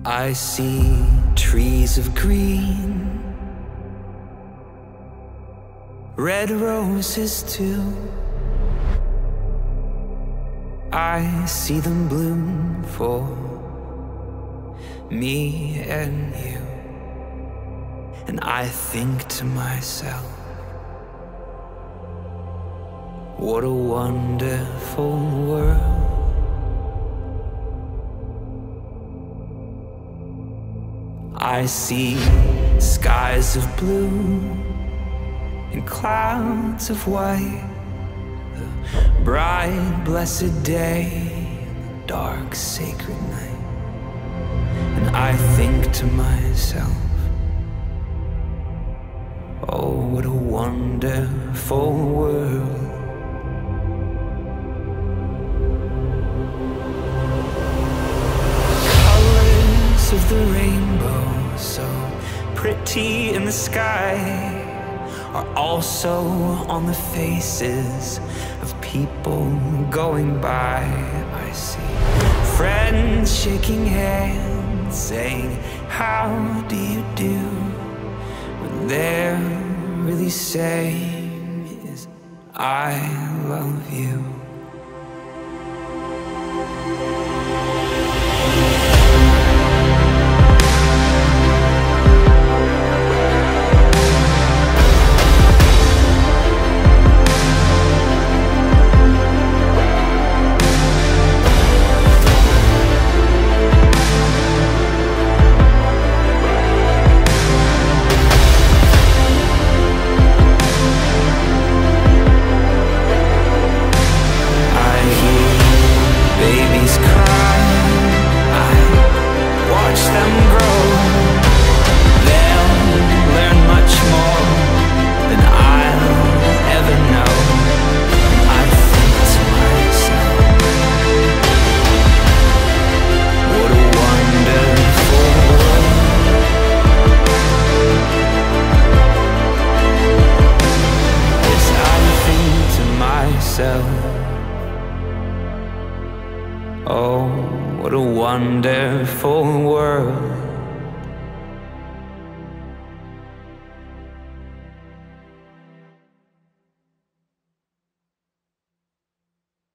I see trees of green, red roses too. I see them bloom for me and you. And I think to myself, what a wonderful world. I see skies of blue and clouds of white, the bright blessed day and the dark sacred night. And I think to myself, oh, what a wonderful world. Colors of the rainbow, so pretty in the sky, are also on the faces of people going by. I see friends shaking hands, saying, how do you do? What they're really saying is, I love you. Oh, what a wonderful world.